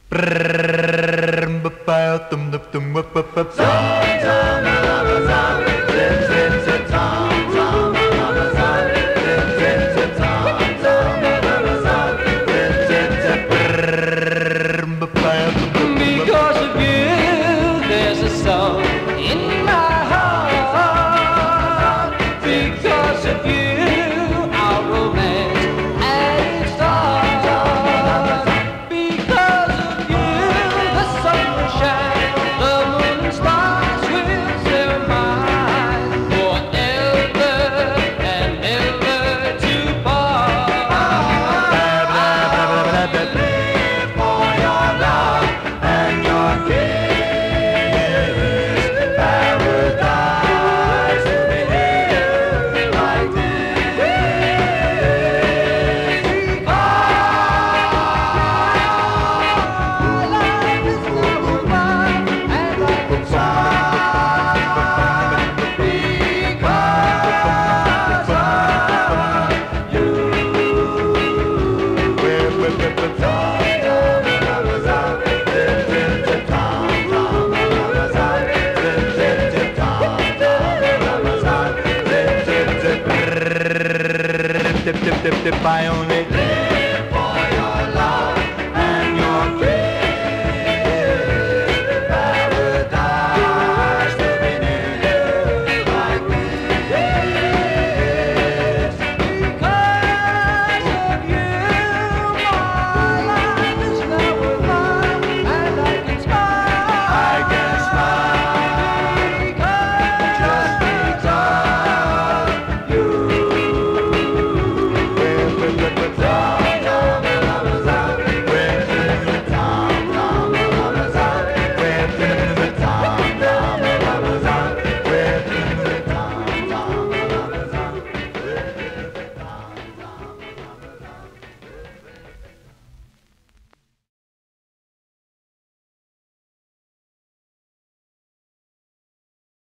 Because of you, there's a song in my heart. Because of you, our romance had its start. Because of you, the sun will shine, the moon and stars will stay mine forever and ever to part. Live for your love and your kiss. Paradise will be here like this. Our life is number one and like the sun. Because of you. Dip, dip, dip, dip, dip,